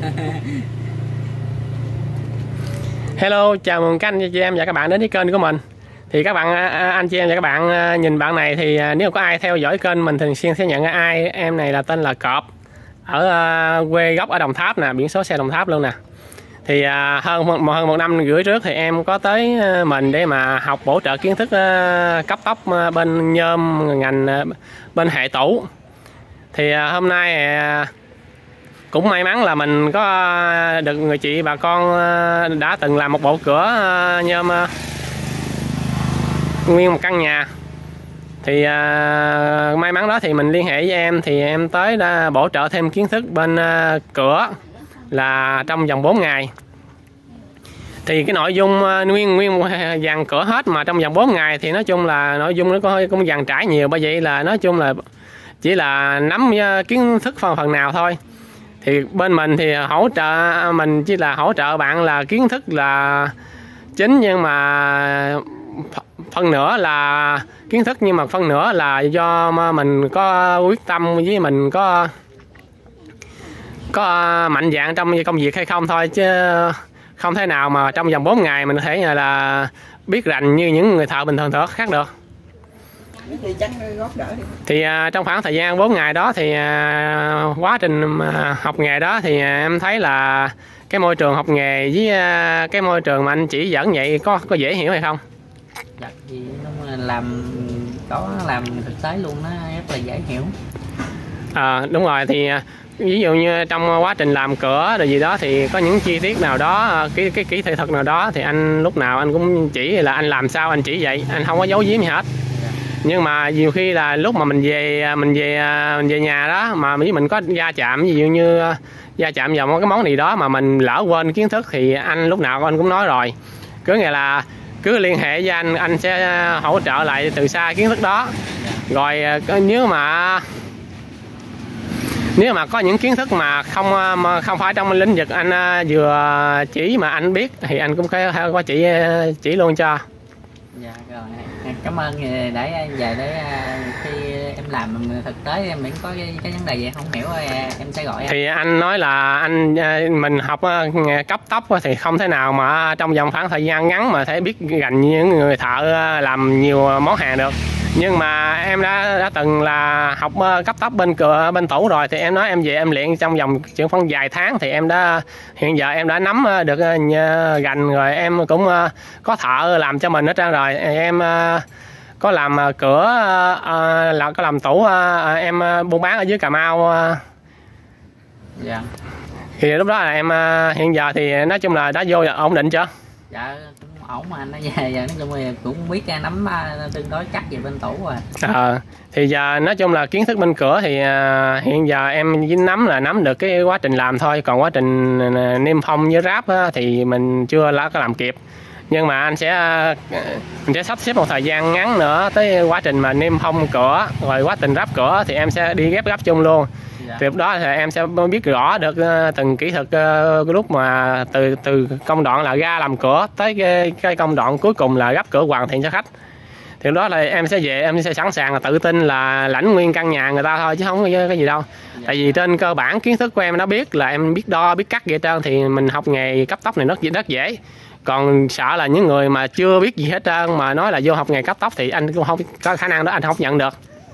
Hello, chào mừng các anh chị em và các bạn đến với kênh của mình. Thì các bạn anh chị em và các bạn nhìn bạn này thì nếu có ai theo dõi kênh mình thường xuyên sẽ nhận ra ai. Em này là tên là Cọp, ở quê gốc ở Đồng Tháp nè, biển số xe Đồng Tháp luôn nè. Thì hơn một năm rưỡi trước thì em có tới mình để mà học bổ trợ kiến thức cấp tốc bên nhôm ngành bên hệ tủ. Thì hôm nay cũng may mắn là mình có được người chị bà con đã từng làm một bộ cửa nhôm nguyên một căn nhà. Thì may mắn đó thì mình liên hệ với em, thì em tới đã bổ trợ thêm kiến thức bên cửa là trong vòng 4 ngày. Thì cái nội dung nguyên dàn cửa hết mà trong vòng 4 ngày thì nói chung là nội dung nó cũng dàn trải nhiều, bởi vậy là nói chung là chỉ là nắm kiến thức phần nào thôi. Thì bên mình thì hỗ trợ, mình chỉ là hỗ trợ bạn là kiến thức là chính, nhưng mà phần nữa là kiến thức, nhưng mà phần nữa là do mình có quyết tâm với mình có mạnh dạn trong công việc hay không thôi, chứ không thể nào mà trong vòng 4 ngày mình có thể là biết rành như những người thợ bình thường khác được. Thì trong khoảng thời gian 4 ngày đó thì quá trình học nghề đó thì em thấy là cái môi trường học nghề với cái môi trường mà anh chỉ dẫn vậy có dễ hiểu hay không? Dạ, thì nó làm thực tế luôn, nó rất là dễ hiểu. Đúng rồi, thì ví dụ như trong quá trình làm cửa rồi gì đó thì có những chi tiết nào đó, cái kỹ thuật nào đó thì anh lúc nào anh cũng chỉ là anh làm sao anh chỉ vậy, anh không có giấu giếm gì hết. Nhưng mà nhiều khi là lúc mà mình về nhà đó mà mình có va chạm, ví dụ như va chạm vào một cái món gì đó mà mình lỡ quên kiến thức thì anh lúc nào anh cũng nói rồi, cứ nghĩa là cứ liên hệ với anh sẽ hỗ trợ lại từ xa kiến thức đó. Rồi nếu mà có những kiến thức mà không phải trong lĩnh vực anh vừa chỉ mà anh biết thì anh cũng có chỉ luôn cho. Dạ rồi, cảm ơn. Để về để khi em làm thực tế em miễn có cái vấn đề gì không hiểu em sẽ gọi em. Thì anh nói là mình học nghề cấp tốc thì không thể nào mà trong vòng khoảng thời gian ngắn mà thể biết gành như những người thợ làm nhiều món hàng được. Nhưng mà em đã từng là học cấp tốc bên tủ rồi, thì em nói em về em luyện trong vòng chừng khoảng vài tháng thì hiện giờ em đã nắm được gành rồi. Em cũng có thợ làm cho mình hết trơn rồi. Em có làm cửa, có làm tủ, em buôn bán ở dưới Cà Mau. Dạ. Thì lúc đó là em hiện giờ thì nói chung là đã vô ổn định chưa? Dạ cũng ổn mà anh, nó về giờ nói chung là cũng biết nắm tương đối chắc về bên tủ rồi. Thì giờ nói chung là kiến thức bên cửa thì hiện giờ em chỉ nắm được cái quá trình làm thôi, còn quá trình niêm phong với ráp thì mình chưa có làm kịp. Nhưng mà mình sẽ sắp xếp một thời gian ngắn nữa tới quá trình mà niêm phong cửa, rồi quá trình ráp cửa thì em sẽ đi ghép chung luôn. Dạ. Thì lúc đó thì em sẽ biết rõ được từng kỹ thuật lúc mà từ công đoạn là ra làm cửa tới cái công đoạn cuối cùng là gấp cửa hoàn thiện cho khách. Thì lúc đó là em sẽ về em sẽ sẵn sàng là tự tin là lãnh nguyên căn nhà người ta thôi, chứ không có cái gì đâu. Dạ. Tại vì trên cơ bản kiến thức của em đã biết là em biết đo biết cắt vậy trơn, thì mình học nghề cấp tốc này rất dễ. Còn sợ là những người mà chưa biết gì hết trơn mà nói là vô học nghề cấp tốc thì anh cũng không có khả năng đó, anh không nhận được.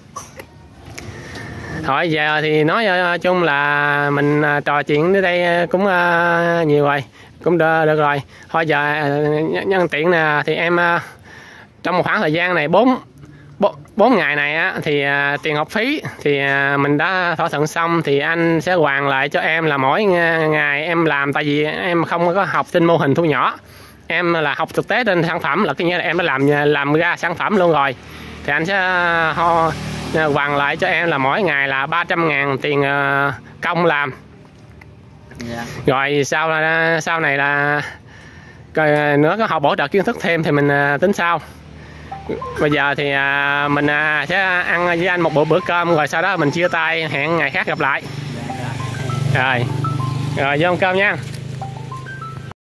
Thôi giờ thì nói chung là mình trò chuyện đến đây cũng nhiều rồi, cũng được rồi. Thôi giờ nhân tiện nè, thì em trong một khoảng thời gian này 4 ngày này á, thì tiền học phí thì mình đã thỏa thuận xong, thì anh sẽ hoàn lại cho em là mỗi ngày em làm. Tại vì em không có học trên mô hình thu nhỏ, em là học thực tế trên sản phẩm, là cái nghĩa là em đã làm ra sản phẩm luôn rồi, thì anh sẽ hoàn lại cho em là mỗi ngày là 300.000 tiền công làm. Yeah. Rồi sau này là nữa có học bổ trợ kiến thức thêm thì mình tính sau. Bây giờ thì mình sẽ ăn với anh một bữa cơm, rồi sau đó mình chia tay, hẹn ngày khác gặp lại. Rồi vô ăn cơm nha.